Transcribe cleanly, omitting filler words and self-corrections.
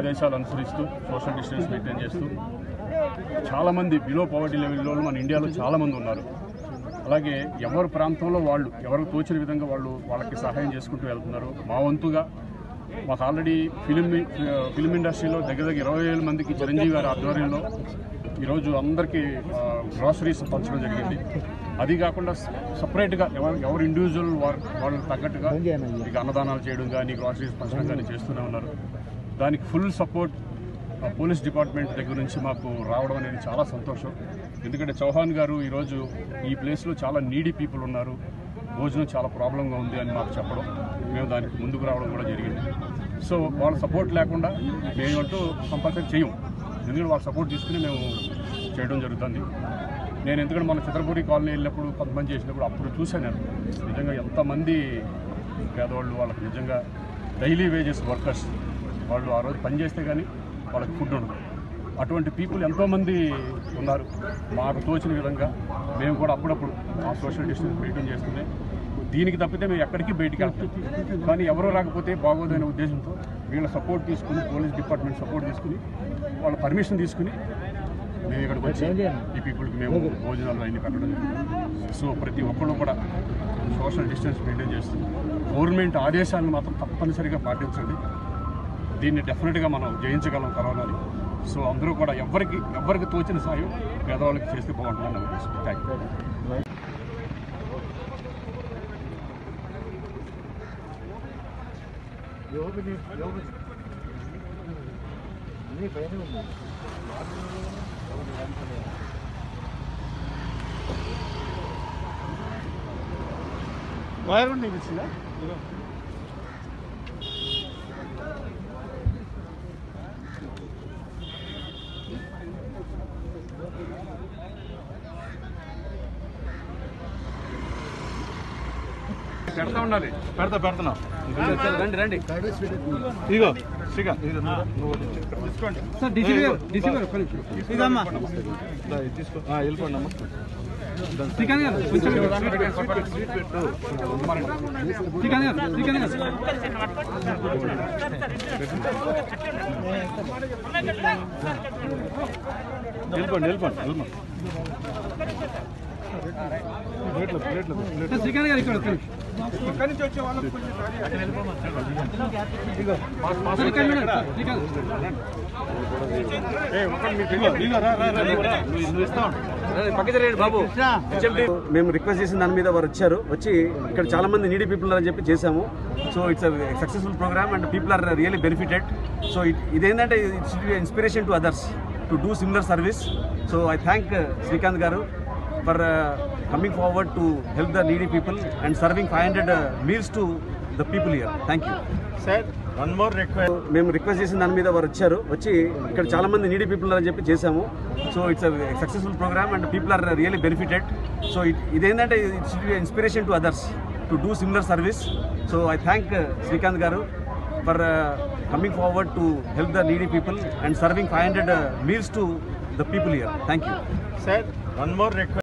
ఆదేశాలు అనుసరిస్తూ social distance maintain చేస్తూ చాలామంది బిలో పవర్టీ లెవెల్లో మన ఇండియాలో చాలామంది ఉన్నారు. అలాగే ఎవరి ప్రాంతంలో వాళ్ళు ఎవరికి తోచిన విధంగా వాళ్ళకి సహాయం చేసుకుంటూ వెళ్తున్నారు. మా వంతుగా మాకు ఆల్రెడీ ఫిలిం ఇండస్ట్రీలో దగ్గర 20,000 మందికి చిరంజీవి గారి ఆధ్వర్యంలో ఈరోజు అందరికీ గ్రాసరీస్ పంచడం జరిగింది. అది కాకుండా సపరేట్గా ఎవరు ఇండివిజువల్ వాళ్ళకి తగ్గట్టుగా ఇక అన్నదానాలు చేయడం కానీ గ్రాసరీస్ పంచడం కానీ చేస్తూనే ఉన్నారు. దానికి ఫుల్ సపోర్ట్ పోలీస్ డిపార్ట్మెంట్ దగ్గర నుంచి మాకు రావడం అనేది చాలా సంతోషం. ఎందుకంటే చౌహాన్ గారు ఈరోజు ఈ ప్లేస్లో చాలా నీడీ పీపుల్ ఉన్నారు, భోజనం చాలా ప్రాబ్లంగా ఉంది అని మాకు చెప్పడం, మేము దానికి ముందుకు రావడం కూడా జరిగింది. సో వాళ్ళ సపోర్ట్ లేకుండా మేమంటూ కంపల్సరీ చేయం. ఎందుకంటే వాళ్ళ సపోర్ట్ తీసుకుని మేము చేయడం జరుగుతుంది. నేను ఎందుకంటే మన చిత్రపూరి కాలనీ వెళ్ళినప్పుడు కొంతమంది చేసినప్పుడు అప్పుడు చూశాను నేను నిజంగా ఎంతమంది పేదవాళ్ళు, వాళ్ళకి నిజంగా డైలీ వేజెస్ వర్కర్స్ వాళ్ళు ఆ రోజు పని చేస్తే కానీ వాళ్ళకి ఫుడ్ ఉండదు. అటువంటి పీపుల్ ఎంతోమంది ఉన్నారు. మాకు తోచిన విధంగా మేము కూడా అప్పుడప్పుడు ఆ సోషల్ డిస్టెన్స్ మెయింటైన్ చేస్తున్నాయి. దీనికి తప్పితే మేము ఎక్కడికి బయటికి వెళ్తాం. కానీ ఎవరో రాకపోతే బాగోదనే ఉద్దేశంతో వీళ్ళ సపోర్ట్ తీసుకుని, పోలీస్ డిపార్ట్మెంట్ సపోర్ట్ తీసుకుని, వాళ్ళ పర్మిషన్ తీసుకుని మేము ఇక్కడికి వచ్చి ఈ పీపుల్కి మేము భోజనాలు అన్నీ పెట్టడం. సో ప్రతి ఒక్కళ్ళు కూడా సోషల్ డిస్టెన్స్ మెయింటైన్ చేస్తూ గవర్నమెంట్ ఆదేశాలను మాత్రం తప్పనిసరిగా పాటించండి. దీన్ని డెఫినెట్గా మనం జయించగలం కరోనాని. సో అందరూ కూడా ఎవరికి తోచిన సాయం పేదవాళ్ళకి చేస్తే బాగుంటుందని అనిపిస్తుంది. Thank you. పెడతా ఉండాలి, పెడుతున్నాం. రండి రండి, ఇదిగో శ్రీకాంత్ తీసుకోండి సార్. వెళ్ళిపోండి అమ్మా. శ్రీకాంత్ గారు వెళ్ళిపోండి. శ్రీకాంత్ గారు ఇక్కడ వచ్చే వాళ్ళకి బాబు మేము రిక్వెస్ట్ చేసిన దాని మీద వారు వచ్చి ఇక్కడ చాలా మంది నీడీ పీపుల్ అని చెప్పి చేశాము. So it's successful programme and people are really benefited. So ఇదేంటంటే it's inspiration to others to do similar service. So I thank Srikanth garu for coming forward to help the needy people and serving 500 meals to the people here. Thank you. Sir, one more request. మేము request చేసిన దాని మీద వారు వచ్చి ఇక్కడ చాలా మంది needy people అని చెప్పి చేశాము. So it's successful programme and people are really benefited. So ఇదేంటంటే it's inspiration to others to do similar service. So I thank Srikanth garu for coming forward to help the needy people and serving 500 meals to the people here. Thank you. Sir, one more request.